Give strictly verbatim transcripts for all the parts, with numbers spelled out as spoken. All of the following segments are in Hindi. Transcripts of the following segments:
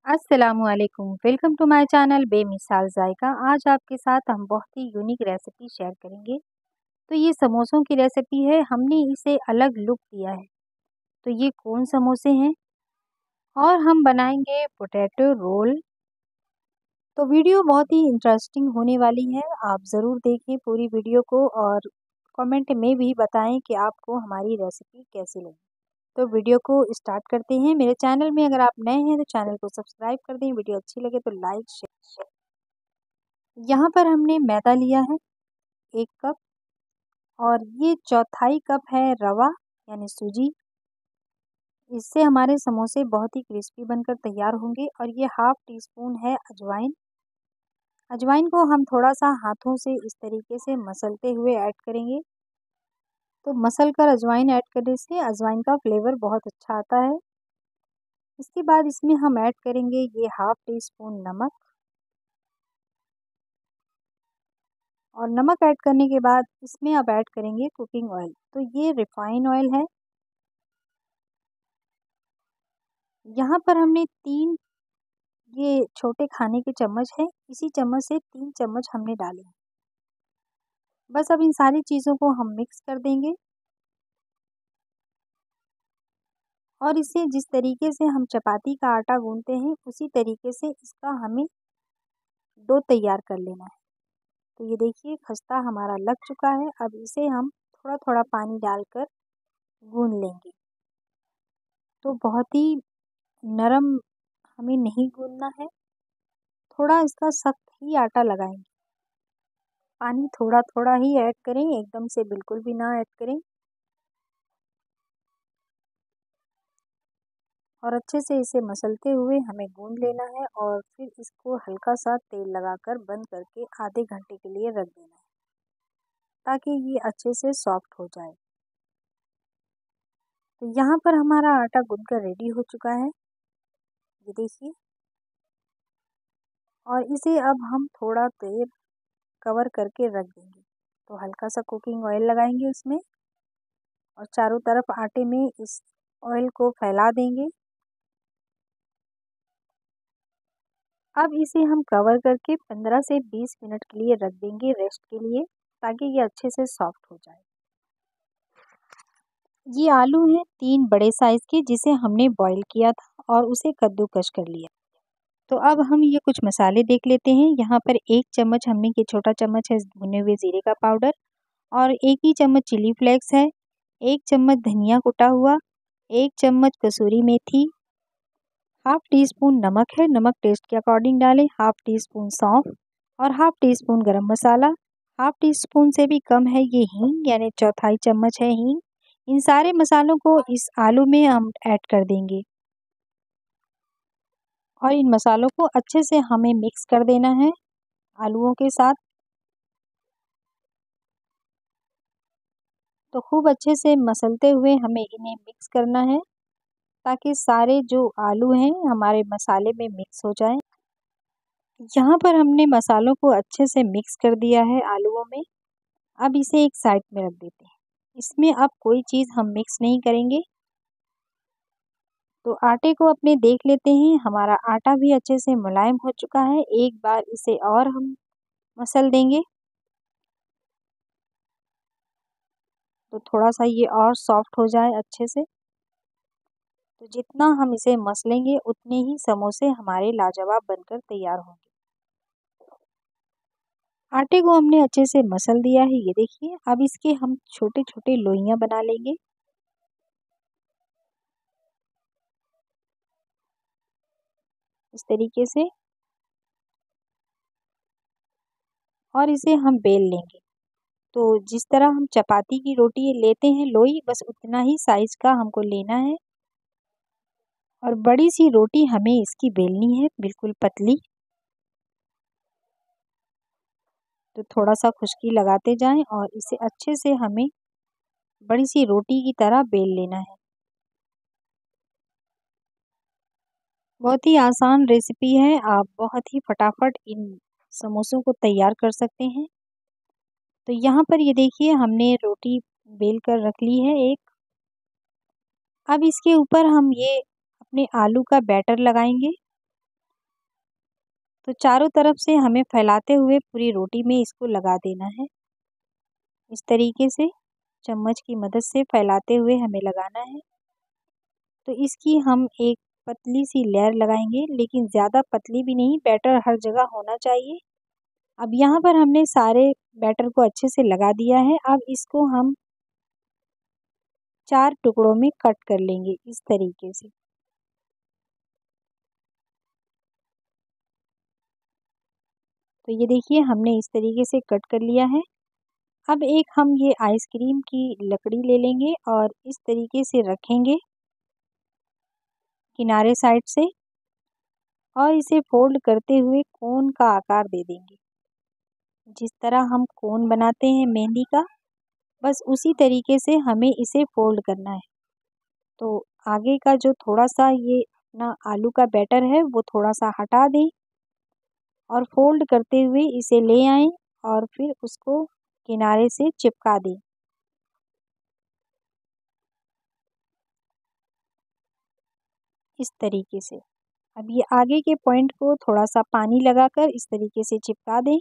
अस्सलामुअलैकुम, वेलकम टू माय चैनल बेमिसाल जायका। आज आपके साथ हम बहुत ही यूनिक रेसिपी शेयर करेंगे। तो ये समोसों की रेसिपी है, हमने इसे अलग लुक दिया है। तो ये कौन समोसे हैं और हम बनाएंगे पोटैटो रोल। तो वीडियो बहुत ही इंटरेस्टिंग होने वाली है, आप ज़रूर देखें पूरी वीडियो को और कमेंट में भी बताएं कि आपको हमारी रेसिपी कैसी लगी। तो वीडियो को स्टार्ट करते हैं। मेरे चैनल में अगर आप नए हैं तो चैनल को सब्सक्राइब कर दें, वीडियो अच्छी लगे तो लाइक शेयर। यहाँ पर हमने मैदा लिया है एक कप, और ये चौथाई कप है रवा यानी सूजी। इससे हमारे समोसे बहुत ही क्रिस्पी बनकर तैयार होंगे। और ये हाफ टी स्पून है अजवाइन। अजवाइन को हम थोड़ा सा हाथों से इस तरीके से मसलते हुए ऐड करेंगे। तो मसल कर अजवाइन ऐड करने से अजवाइन का फ्लेवर बहुत अच्छा आता है। इसके बाद इसमें हम ऐड करेंगे ये हाफ टी स्पून नमक। और नमक ऐड करने के बाद इसमें अब ऐड करेंगे कुकिंग ऑयल। तो ये रिफाइन ऑयल है। यहाँ पर हमने तीन ये छोटे खाने के चम्मच है, इसी चम्मच से तीन चम्मच हमने डाले हैं। बस अब इन सारी चीज़ों को हम मिक्स कर देंगे। और इसे जिस तरीके से हम चपाती का आटा गूंथते हैं उसी तरीके से इसका हमें डो तैयार कर लेना है। तो ये देखिए खस्ता हमारा लग चुका है। अब इसे हम थोड़ा थोड़ा पानी डालकर गूंथ लेंगे। तो बहुत ही नरम हमें नहीं गूंथना है, थोड़ा इसका सख्त ही आटा लगाएंगे। पानी थोड़ा थोड़ा ही ऐड करें, एकदम से बिल्कुल भी ना ऐड करें। और अच्छे से इसे मसलते हुए हमें गूंथ लेना है। और फिर इसको हल्का सा तेल लगाकर बंद करके आधे घंटे के लिए रख देना है, ताकि ये अच्छे से सॉफ्ट हो जाए। तो यहाँ पर हमारा आटा गूंथ कर रेडी हो चुका है, ये देखिए। और इसे अब हम थोड़ा देर कवर करके रख देंगे। तो हल्का सा कुकिंग ऑयल लगाएंगे इसमें और चारों तरफ आटे में इस ऑयल को फैला देंगे। अब इसे हम कवर करके पंद्रह से बीस मिनट के लिए रख देंगे रेस्ट के लिए, ताकि ये अच्छे से सॉफ्ट हो जाए। ये आलू हैं तीन बड़े साइज़ के, जिसे हमने बॉईल किया था और उसे कद्दूकस कर लिया। तो अब हम ये कुछ मसाले देख लेते हैं। यहाँ पर एक चम्मच हमने ये छोटा चम्मच है भुने हुए ज़ीरे का पाउडर, और एक ही चम्मच चिली फ्लेक्स है, एक चम्मच धनिया कुटा हुआ, एक चम्मच कसूरी मेथी, हाफ टी स्पून नमक है, नमक टेस्ट के अकॉर्डिंग डालें, हाफ टी स्पून सौंफ और हाफ टी स्पून गरम मसाला। हाफ टी स्पून से भी कम है ये हींग, यानी चौथाई चम्मच है हींग। इन सारे मसालों को इस आलू में हम ऐड कर देंगे और इन मसालों को अच्छे से हमें मिक्स कर देना है आलूओं के साथ। तो खूब अच्छे से मसलते हुए हमें इन्हें मिक्स करना है, ताकि सारे जो आलू हैं हमारे मसाले में मिक्स हो जाएं। यहाँ पर हमने मसालों को अच्छे से मिक्स कर दिया है आलूओं में। अब इसे एक साइड में रख देते हैं। इसमें अब कोई चीज़ हम मिक्स नहीं करेंगे। तो आटे को अपने देख लेते हैं, हमारा आटा भी अच्छे से मुलायम हो चुका है। एक बार इसे और हम मसल देंगे, तो थोड़ा सा ये और सॉफ्ट हो जाए अच्छे से। तो जितना हम इसे मसलेंगे उतने ही समोसे हमारे लाजवाब बनकर तैयार होंगे। आटे को हमने अच्छे से मसल दिया है, ये देखिए। अब इसके हम छोटे छोटे लोइयां बना लेंगे। इस तरीके से, और इसे हम बेल लेंगे। तो जिस तरह हम चपाती की रोटी लेते हैं लोई, बस उतना ही साइज का हमको लेना है। और बड़ी सी रोटी हमें इसकी बेलनी है, बिल्कुल पतली। तो थोड़ा सा खुश्की लगाते जाएं और इसे अच्छे से हमें बड़ी सी रोटी की तरह बेल लेना है। बहुत ही आसान रेसिपी है, आप बहुत ही फटाफट इन समोसों को तैयार कर सकते हैं। तो यहाँ पर ये देखिए हमने रोटी बेल कर रख ली है एक। अब इसके ऊपर हम ये अपने आलू का बैटर लगाएंगे। तो चारों तरफ से हमें फैलाते हुए पूरी रोटी में इसको लगा देना है। इस तरीके से चम्मच की मदद से फैलाते हुए हमें लगाना है। तो इसकी हम एक पतली सी लेयर लगाएंगे, लेकिन ज़्यादा पतली भी नहीं, बैटर हर जगह होना चाहिए। अब यहाँ पर हमने सारे बैटर को अच्छे से लगा दिया है। अब इसको हम चार टुकड़ों में कट कर लेंगे इस तरीके से। तो ये देखिए हमने इस तरीके से कट कर लिया है। अब एक हम ये आइसक्रीम की लकड़ी ले लेंगे और इस तरीके से रखेंगे किनारे साइड से, और इसे फोल्ड करते हुए कोन का आकार दे देंगे। जिस तरह हम कोन बनाते हैं मेहंदी का, बस उसी तरीके से हमें इसे फोल्ड करना है। तो आगे का जो थोड़ा सा ये अपना आलू का बैटर है वो थोड़ा सा हटा दें और फोल्ड करते हुए इसे ले आएं और फिर उसको किनारे से चिपका दें। इस तरीके से। अब ये आगे के पॉइंट को थोड़ा सा पानी लगाकर इस तरीके से चिपका दें,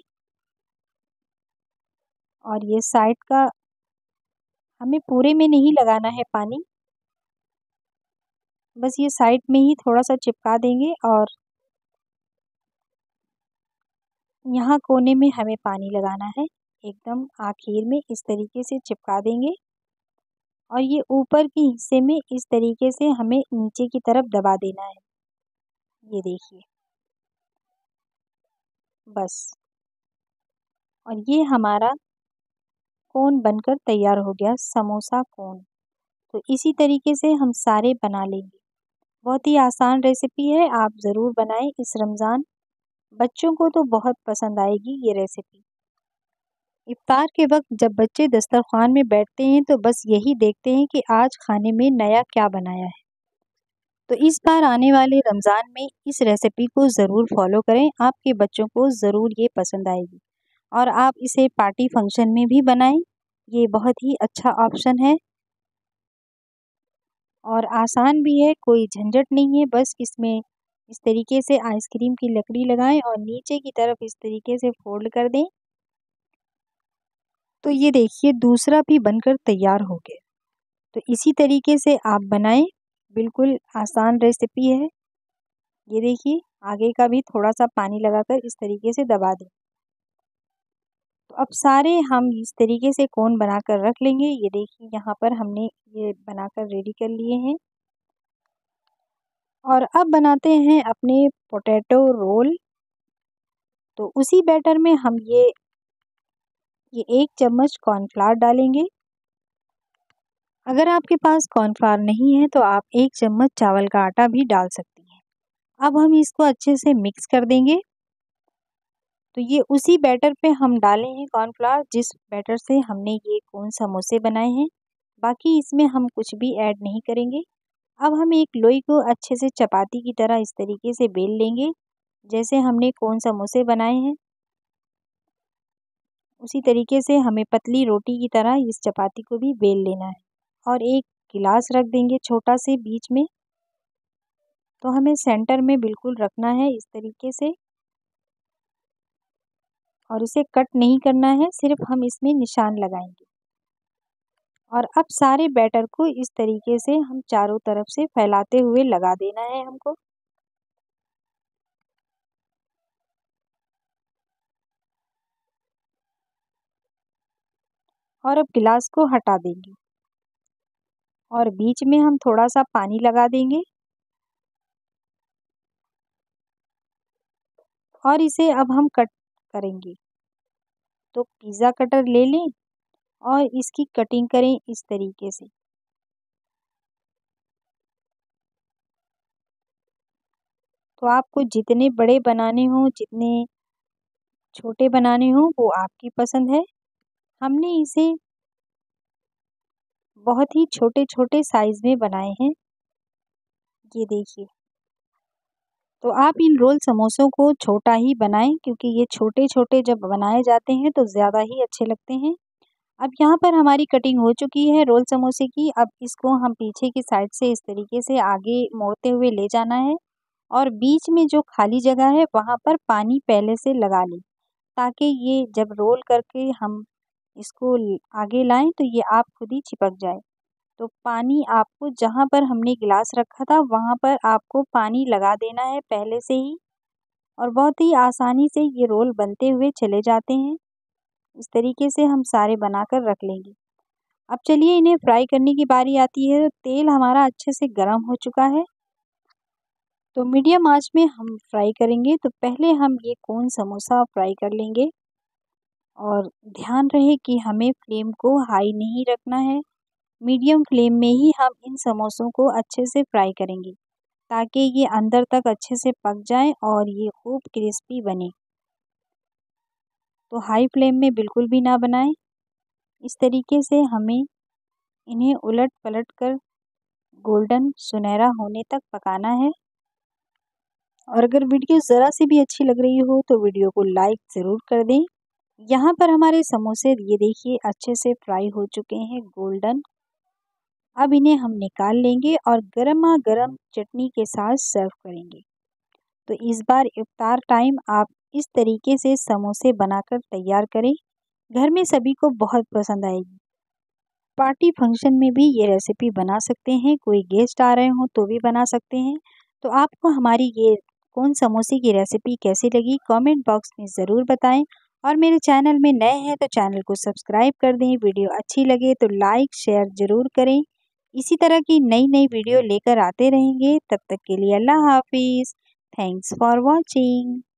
और ये साइड का हमें पूरे में नहीं लगाना है पानी, बस ये साइड में ही थोड़ा सा चिपका देंगे और यहाँ कोने में हमें पानी लगाना है। एकदम आखिर में इस तरीके से चिपका देंगे, और ये ऊपर के हिस्से में इस तरीके से हमें नीचे की तरफ दबा देना है। ये देखिए, बस। और ये हमारा कोन बनकर तैयार हो गया, समोसा कोन। तो इसी तरीके से हम सारे बना लेंगे। बहुत ही आसान रेसिपी है, आप ज़रूर बनाएं इस रमज़ान। बच्चों को तो बहुत पसंद आएगी ये रेसिपी। इफ्तार के वक्त जब बच्चे दस्तरखान में बैठते हैं तो बस यही देखते हैं कि आज खाने में नया क्या बनाया है। तो इस बार आने वाले रमज़ान में इस रेसिपी को ज़रूर फॉलो करें, आपके बच्चों को ज़रूर ये पसंद आएगी। और आप इसे पार्टी फंक्शन में भी बनाएं, ये बहुत ही अच्छा ऑप्शन है और आसान भी है, कोई झंझट नहीं है। बस इसमें इस तरीके से आइसक्रीम की लकड़ी लगाएं और नीचे की तरफ इस तरीके से फोल्ड कर दें। तो ये देखिए दूसरा भी बनकर तैयार हो गया। तो इसी तरीके से आप बनाएं, बिल्कुल आसान रेसिपी है। ये देखिए आगे का भी थोड़ा सा पानी लगाकर इस तरीके से दबा दें। तो अब सारे हम इस तरीके से कोन बनाकर रख लेंगे। ये देखिए यहाँ पर हमने ये बनाकर रेडी कर लिए हैं। और अब बनाते हैं अपने पोटैटो रोल। तो उसी बैटर में हम ये ये एक चम्मच कॉर्नफ्लावर डालेंगे। अगर आपके पास कॉर्नफ्लावर नहीं है तो आप एक चम्मच चावल का आटा भी डाल सकती हैं। अब हम इसको अच्छे से मिक्स कर देंगे। तो ये उसी बैटर पे हम डाले हैं कॉर्नफ्लावर, जिस बैटर से हमने ये कोन समोसे बनाए हैं। बाकी इसमें हम कुछ भी ऐड नहीं करेंगे। अब हम एक लोई को अच्छे से चपाती की तरह इस तरीके से बेल लेंगे, जैसे हमने कोन समोसे बनाए हैं उसी तरीके से हमें पतली रोटी की तरह इस चपाती को भी बेल लेना है। और एक गिलास रख देंगे छोटा से बीच में। तो हमें सेंटर में बिल्कुल रखना है इस तरीके से, और इसे कट नहीं करना है, सिर्फ हम इसमें निशान लगाएंगे। और अब सारे बैटर को इस तरीके से हम चारों तरफ से फैलाते हुए लगा देना है हमको। और अब गिलास को हटा देंगे और बीच में हम थोड़ा सा पानी लगा देंगे और इसे अब हम कट करेंगे। तो पिज़्ज़ा कटर ले लें और इसकी कटिंग करें इस तरीके से। तो आपको जितने बड़े बनाने हों, जितने छोटे बनाने हों, वो आपकी पसंद है। हमने इसे बहुत ही छोटे-छोटे साइज़ में बनाए हैं। ये देखिए। तो आप इन रोल समोसों को छोटा ही बनाएं, क्योंकि ये छोटे-छोटे जब बनाए जाते हैं तो ज़्यादा ही अच्छे लगते हैं। अब यहाँ पर हमारी कटिंग हो चुकी है रोल समोसे की। अब इसको हम पीछे की साइड से इस तरीके से आगे मोड़ते हुए ले जाना है और बीच में जो खाली जगह है वहाँ पर पानी पहले से लगा लें, ताकि ये जब रोल करके हम इसको आगे लाएं तो ये आप खुद ही चिपक जाए। तो पानी आपको जहाँ पर हमने गिलास रखा था वहाँ पर आपको पानी लगा देना है पहले से ही, और बहुत ही आसानी से ये रोल बनते हुए चले जाते हैं। इस तरीके से हम सारे बनाकर रख लेंगे। अब चलिए इन्हें फ्राई करने की बारी आती है। तेल हमारा अच्छे से गर्म हो चुका है, तो मीडियम आंच में हम फ्राई करेंगे। तो पहले हम ये कोन समोसा फ्राई कर लेंगे, और ध्यान रहे कि हमें फ्लेम को हाई नहीं रखना है, मीडियम फ्लेम में ही हम इन समोसों को अच्छे से फ्राई करेंगे, ताकि ये अंदर तक अच्छे से पक जाएं और ये खूब क्रिस्पी बने। तो हाई फ्लेम में बिल्कुल भी ना बनाएं। इस तरीके से हमें इन्हें उलट पलट कर गोल्डन सुनहरा होने तक पकाना है। और अगर वीडियो ज़रा सी भी अच्छी लग रही हो तो वीडियो को लाइक ज़रूर कर दें। यहाँ पर हमारे समोसे ये देखिए अच्छे से फ्राई हो चुके हैं गोल्डन। अब इन्हें हम निकाल लेंगे और गर्मा गर्म चटनी के साथ सर्व करेंगे। तो इस बार इफ्तार टाइम आप इस तरीके से समोसे बनाकर तैयार करें, घर में सभी को बहुत पसंद आएगी। पार्टी फंक्शन में भी ये रेसिपी बना सकते हैं, कोई गेस्ट आ रहे हों तो भी बना सकते हैं। तो आपको हमारी ये कोन समोसे की रेसिपी कैसी लगी कमेंट बॉक्स में ज़रूर बताएं, और मेरे चैनल में नए हैं तो चैनल को सब्सक्राइब कर दें। वीडियो अच्छी लगे तो लाइक शेयर ज़रूर करें। इसी तरह की नई नई वीडियो लेकर आते रहेंगे। तब तक के लिए अल्लाह हाफिज़। Thanks for watching.